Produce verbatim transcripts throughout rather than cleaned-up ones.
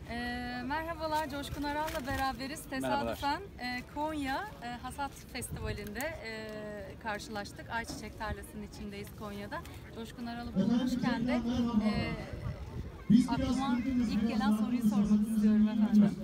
E, merhabalar, Coşkun Aral'la beraberiz. Tesadüfen e, Konya e, Hasat Festivali'nde e, karşılaştık. Ayçiçek Tarlası'nın içindeyiz Konya'da. Coşkun Aral'ı bulmuşken de e, aklıma ilk gelen soruyu sormak istiyorum efendim.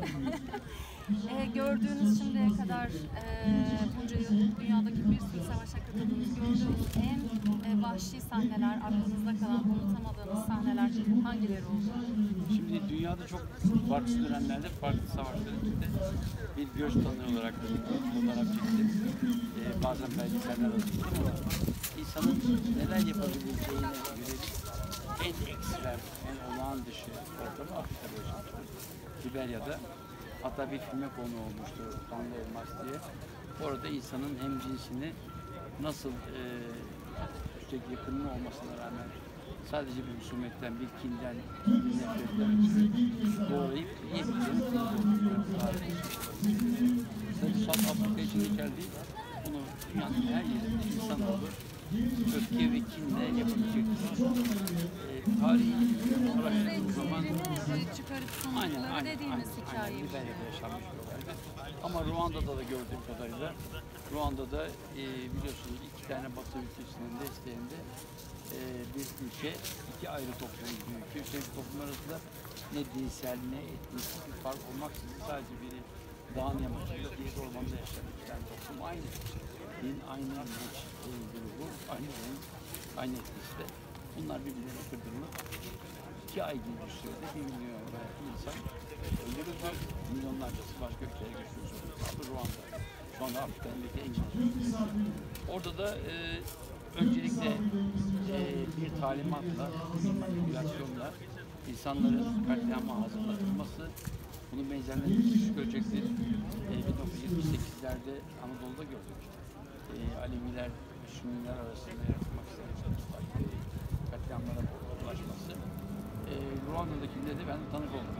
e, gördüğünüz şimdiye kadar e, bunca yıl dünyadaki bir sürü savaşa katıldığınız, gördüğünüz en e, vahşi sahneler, aklınızda kalan, unutamadığınız sahneler hangileri oldu? Şimdi dünyada çok farklı dönemlerde farklı savaşlar içinde bir göç tanığı olarak fotoğraf çektim. Ee, bazen belgeseller hazırladım ama insanın neler yapabileceğine yönelik en ekstrem, en olağan dışı ortamı Afrika'da yaşamıştır. Liberya'da. Hatta bir filme konu olmuştu Kanlı Elmas diye. Orada insanın hem cinsini nasıl e, üstelik yakınlığı olmasına rağmen sadece bir husumetten, bir kinden, bir nefretten ötürü doğrayıp yiyebileceğini tanıdığı Tabii South Afrika için geçerli değil. Bunu dünyanın her yerinde insanoğlu öfke ve kinle yapabilecektir. E, tarihi araştırdığımız zaman çıkarıp sonuçları dediğimiz hikaye. Liberya'da yaşanmış bir olaydı. Ama Ruanda'da da gördüğüm kadarıyla Ruanda'da e, biliyorsunuz iki tane Batı ülkesinin desteğinde e, bir ülke, iki ayrı toplum büyük. Üstelik toplum arasında ne dinsel ne etnik bir fark olmaksızın sadece biri dağın yamacında, diğeri ormanda yaşayan iki tane toplum aynı. Din aynı inanç grubu, aynı renk, aynı etnisite. Bunlar birbirlerine kırdırılıp iki ay gibi bir sürede bir milyon insan öldürüldü. Milyonlarcası başka ülkelere göçmüş oldu. Ruanda. Şu anda Afrika'nın en geniş. Orada da e, öncelikle e, bir talimatla, bir manipülasyonla insanların katliama hazırlatılması, bunun benzerlerini küçük ölçekli e, bin dokuz yüz yetmiş sekizlerde Anadolu'da gördük. E, Aleviler, Sünniler arasında yaratılmak istenen katliamlara ulaşması. E, Ruanda'dakinde de ben tanık oldum.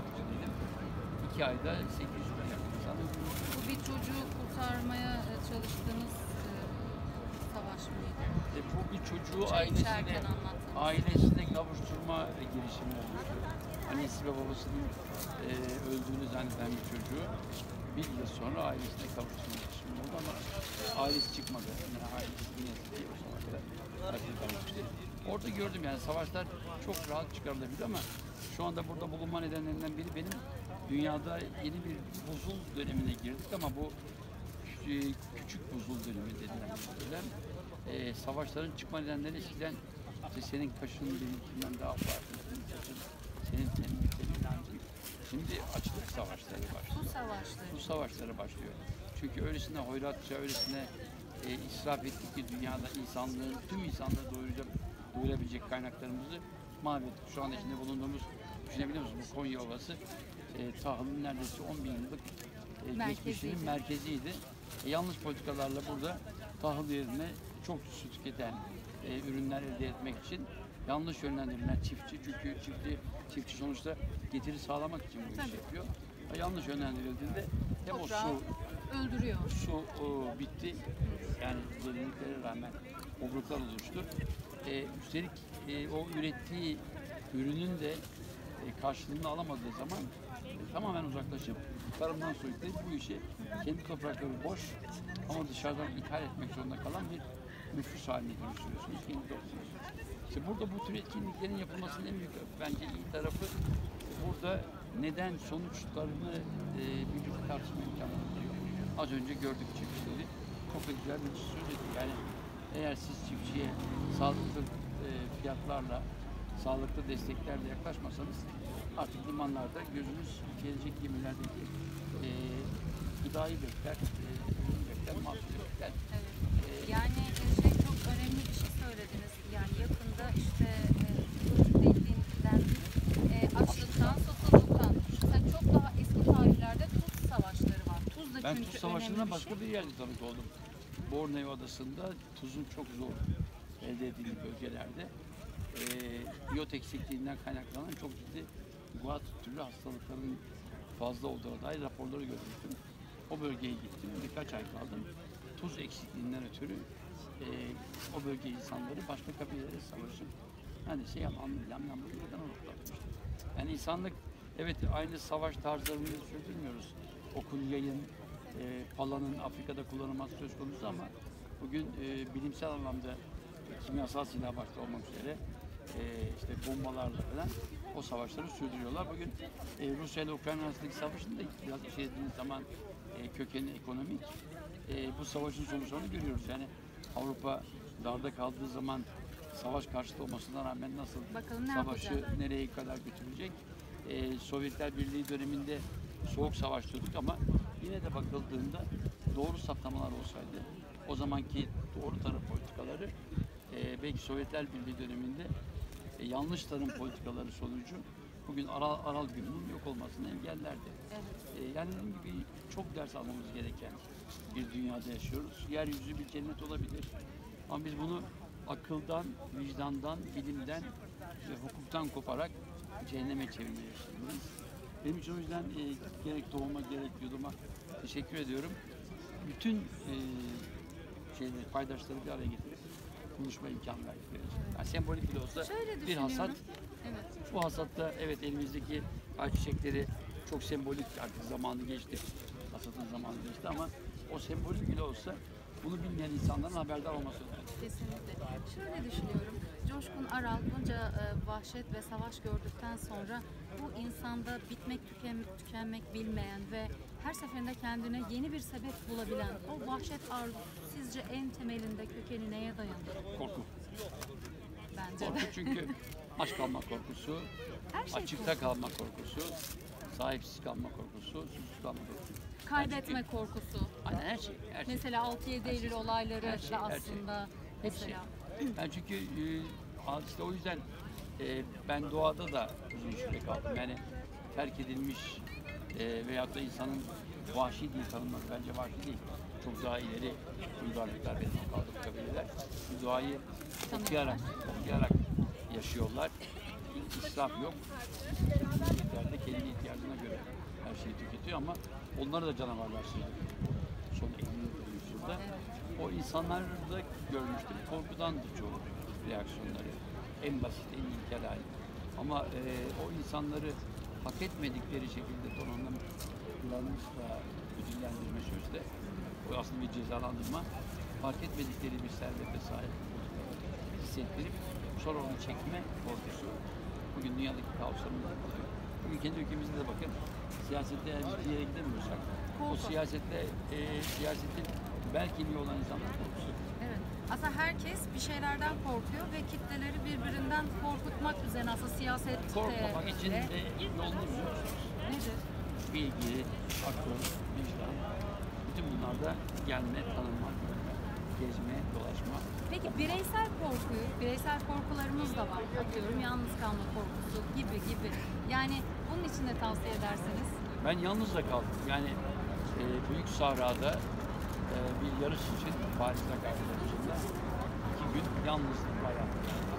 İki ayda sekiz yüz yakın insan öldürüldü. Bu bir çocuğu kurtarmaya çalıştığınız e, savaş mıydı? E, bu bir çocuğu Çay ailesine, ailesine kavuşturma girişimi olmuştu. Annesi ve babasının e, öldüğünü zanneden bir çocuğu bir yıl sonra ailesine kavuşturma girişimi oldu ama ailesi çıkmadı. Yani ailesi yine diye o zamana kadar katledilmişti. Orada gördüm yani savaşlar çok rahat çıkarılabilir ama şu anda burada bulunma nedenlerinden biri benim dünyada yeni bir buzul dönemine girdik ama bu küçük buzul dönemi denilen bir dönem. Ee, savaşların çıkma nedenleri eskiden işte senin kaşın benimkinden daha farklı, senin kaşın, senin tenin teninden değil. Şimdi açlık savaşları başlıyor. Su savaşları. Su savaşları başlıyor. Çünkü öylesine hoyratça, öylesine e, israf ettik ki dünyada insanlığın, tüm insanlığı doyuracak, doyurabilecek kaynaklarımızı mahvettik. Şu anda içinde bulunduğumuz, düşünebiliyor musunuz? Bu Konya Ovası e, tahılın neredeyse on bin yıllık e, geçmişinin merkeziydi. E, yanlış politikalarla burada tahıl yerine çok su tüketen e, ürünler elde etmek için yanlış yönlendirilen çiftçi, çünkü çiftçi, çiftçi sonuçta getiri sağlamak için bu işi yapıyor. E, yanlış yönlendirildiğinde hem o su öldürüyor. Su o, bitti. Yani derinliklere rağmen obruklar oluştu. E, üstelik e, o ürettiği ürünün de e, karşılığını alamadığı zaman e, tamamen uzaklaşıp tarımdan soyutlayıp bu işi kendi toprakları boş ama dışarıdan ithal etmek zorunda kalan bir nüfus haline dönüştürüyorsunuz. Kendi topluyorsunuz. İşte burada bu tür etkinliklerin yapılmasının en büyük bence iyi tarafı burada neden sonuçlarını e, birlikte tartışma imkanı oluyor. Az önce gördük çiftçileri. Çok da güzel bir söz etti. Yani eğer siz çiftçiye sağlıklı e, fiyatlarla, sağlıklı desteklerle yaklaşmasanız artık limanlarda gözünüz gelecek gemilerdeki e, gıdayı bekler, e, ürün bekler, mahsulü bekler. Evet. E, yani şey çok önemli bir şey söylediniz. Yani yakında işte e, dediğinden e, açlıktan, susuzluktan. Mesela çok daha eski tarihlerde tuz savaşları var. Tuz da ben çünkü tuz savaşına başka şey. bir yerde tanık oldum. Borneo Adası'nda tuzun çok zor elde edildiği bölgelerde e, biyot eksikliğinden kaynaklanan çok ciddi guat türlü hastalıkların fazla olduğuna dair raporları görmüştüm. O bölgeye gittim, birkaç ay kaldım. Tuz eksikliğinden ötürü e, o bölge insanları başka kabilelere savaşıp neredeyse yam yam yam yamlardan uzaklaşmıştı. Yani insanlık Evet, aynı savaş tarzlarını sürdürmüyoruz. Okun, yayın, e, palanın Afrika'da kullanılması söz konusu ama bugün e, bilimsel anlamda kimyasal silah başta olmak üzere e, işte bombalarla falan o savaşları sürdürüyorlar. Bugün e, Rusya ile Ukrayna arasındaki savaşın da biraz şey ettiğiniz zaman e, kökeni ekonomik. E, bu savaşın sonuçlarını görüyoruz. Yani Avrupa darda kaldığı zaman savaş karşıtı olmasına rağmen nasıl Bakalım ne savaşı yapacak? nereye kadar götürecek? Ee, Sovyetler Birliği döneminde soğuk savaş diyorduk ama yine de bakıldığında doğru saptamalar olsaydı o zamanki doğru tarım politikaları e, belki Sovyetler Birliği döneminde e, yanlış tarım politikaları sonucu bugün Aral, Aral Gölü'nün yok olmasını engellerdi. Evet. E, yani dediğim gibi çok ders almamız gereken bir dünyada yaşıyoruz. Yeryüzü bir cennet olabilir ama biz bunu akıldan, vicdandan, bilimden ve hukuktan koparak cehenneme çevirmeye yaşıyoruz. Benim için o yüzden e, gerek doğuma gerek yuduma teşekkür ediyorum. Bütün e, şeyleri, paydaşları bir araya getirip konuşma imkanı verdikleri için. Yani sembolik bile olsa Şöyle bir düşünüyorum. hasat. Evet. Bu hasatta evet elimizdeki ayçiçekleri çok sembolik, artık zamanı geçti. Hasatın zamanı geçti ama o sembolik bile olsa bunu bilmeyen insanların haberdar olması lazım. Kesinlikle. Şöyle düşünüyorum. Coşkun Aral bunca e, vahşet ve savaş gördükten sonra bu insanda bitmek tüken, tükenmek bilmeyen ve her seferinde kendine yeni bir sebep bulabilen o vahşet arzusu sizce en temelinde kökeni neye dayanır? Korku. Bence Korku de. çünkü aç kalma korkusu, Her şey açıkta kalma korkusu, sahipsiz kalma korkusu, susuz kalma korkusu. Kaybetme korkusu. Aynen her şey. Her şey. Mesela altı yedi Eylül olayları her şey, da her şey. aslında Hepsi. mesela. Yani çünkü e, işte o yüzden e, ben doğada da uzun süre kaldım. Yani terk edilmiş e, veyahut da insanın vahşi değil tanınması bence vahşi değil. Çok daha ileri uygarlıklar benim kaldığım kabileler. Bu doğayı okuyarak, okuyarak yaşıyorlar. İsraf yok. İçeride de kendi ihtiyacına göre her şeyi tüketiyor ama onları da canavarlar sığdırıyor. Son elli yüzyılda. O insanlarda görmüştüm. Korkudandı çoğu reaksiyonları. En basit, en ilkel hali. Ama e, o insanları hak etmedikleri şekilde donanımlanmışla ödüllendirme sözde, o aslında bir cezalandırma, fark etmedikleri bir servete sahip hissettirip sonra onu çekme korkusu bugün dünyadaki kaosların da oluyor. Bugün kendi ülkemizde de bakın, siyasette eğer biz bir yere gidemiyorsak, o siyasette, e, siyasetin belki iyi olan insanlar korkusu. Evet. Aslında herkes bir şeylerden korkuyor ve kitleleri birbirinden korkutmak üzerine aslında siyaset Korkmamak için de yolunu biliyorsunuz. Nedir? Bilgi, akıl, vicdan, bütün bunlarda gelme, tanınma, görme, gezme, dolaşma. Peki bireysel korkuyu, bireysel korkularımız da var. Atıyorum yalnız kalma korkusu gibi gibi. Yani bunun için de tavsiye ederseniz. Ben yalnız da kaldım. Yani e, Büyük Sahra'da e, bir yarış için Paris Dakar yarışında iki gün yalnızlık bayağı.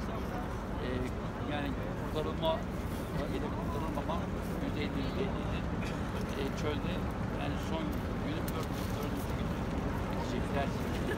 E, yani kurtarılma, bölgede kurtarılmama yüzde elli elli e, çölde yani son günüm dördüncü dördüncü gün bitecek ders.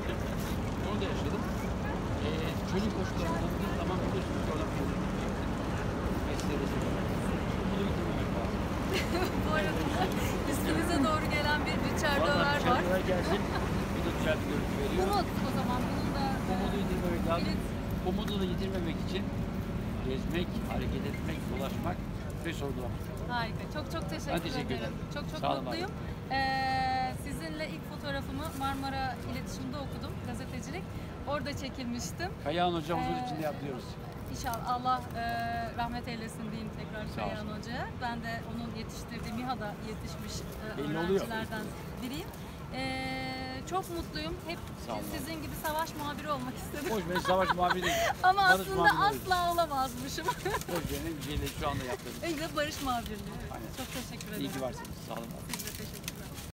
Onu da yaşadım. E, çölün koşullarına bir zaman biliyorsunuz orada bir yere gidecektim. Mesleğe bunu bitirmemek lazım. Bu arada üstünüze doğru gelen bir Bütçer Döver var. Döver gelsin. Bir de güzel bir görüntü veriyor. Umut o zaman bunun da Umudu yitirmemek lazım. Evet. Umudu da yitirmemek için gezmek, hareket etmek, dolaşmak ve sorgulamak. harika. Çok çok teşekkür, Ben teşekkür ederim. ederim. Çok çok Sağ olun mutluyum. Ee, sizinle ilk fotoğrafımı Marmara İletişim'de okudum. Gazetecilik. Orada çekilmiştim. Kayahan hocamızın Ee, içinde yapıyoruz. İnşallah Allah e, rahmet eylesin diyeyim tekrar Sağ Kayahan olsun. Hoca'ya. Ben de onun yetiştirdiği MİHA'da yetişmiş e, Belli oluyor. öğrencilerden biriyim. E, çok mutluyum. Hep Sağ olun. sizin gibi savaş muhabiri olmak istedim. Hoş ben savaş muhabiri değilim. Ama Barış aslında muhabiri olayım. asla olamazmışım. Hoş benim şeyle şu anda yaptığım. Ve barış muhabirliği. Evet. Aynen. Çok teşekkür ederim. İyi ki varsınız. Sağ olun. Siz de